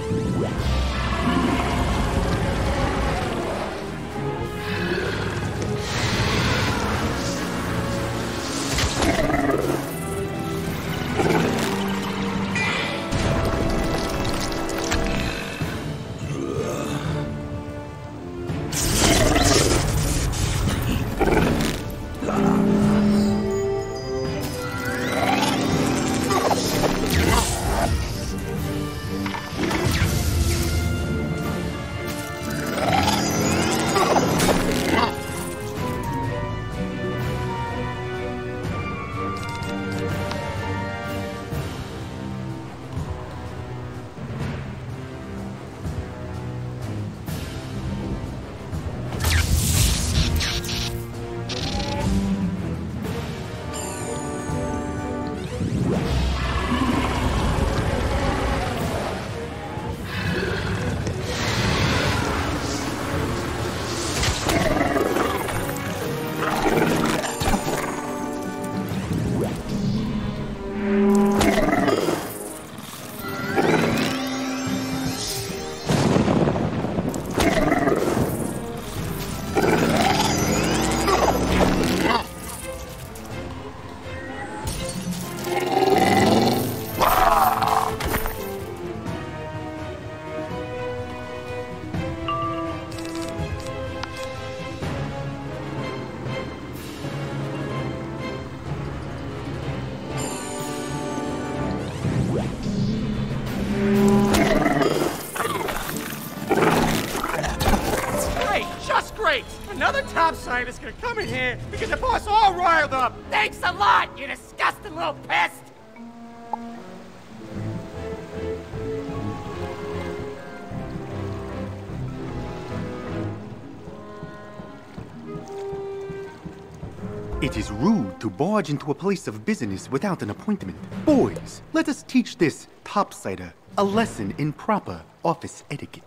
Another top scientist gonna come in here because the boss all riled up. Thanks a lot, you disgusting little pest. It is rude to barge into a place of business without an appointment. Boys, let us teach this topsider a lesson in proper office etiquette.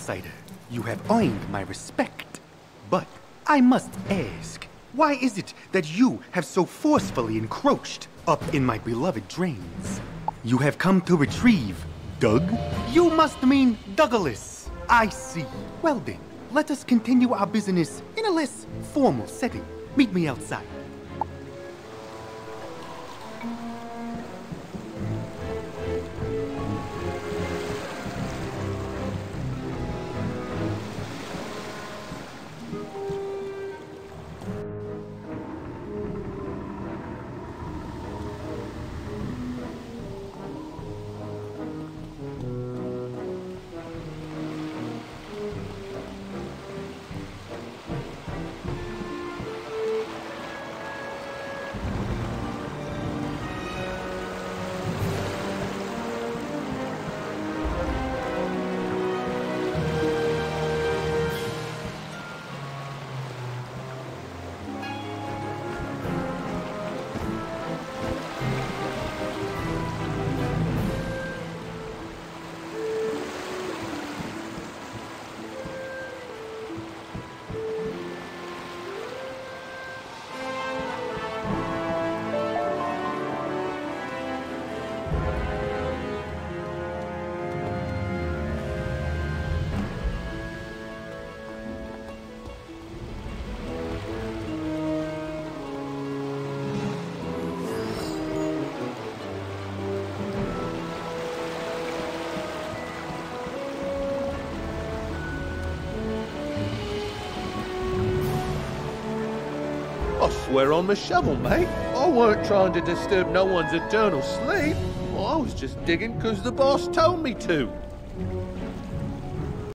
Topsider, you have earned my respect. But I must ask, why is it that you have so forcefully encroached up in my beloved drains? You have come to retrieve Doug? You must mean Douglas. I see. Well then, let us continue our business in a less formal setting. Meet me outside. I swear on my shovel, mate. I weren't trying to disturb no one's eternal sleep. I was just digging 'cause the boss told me to.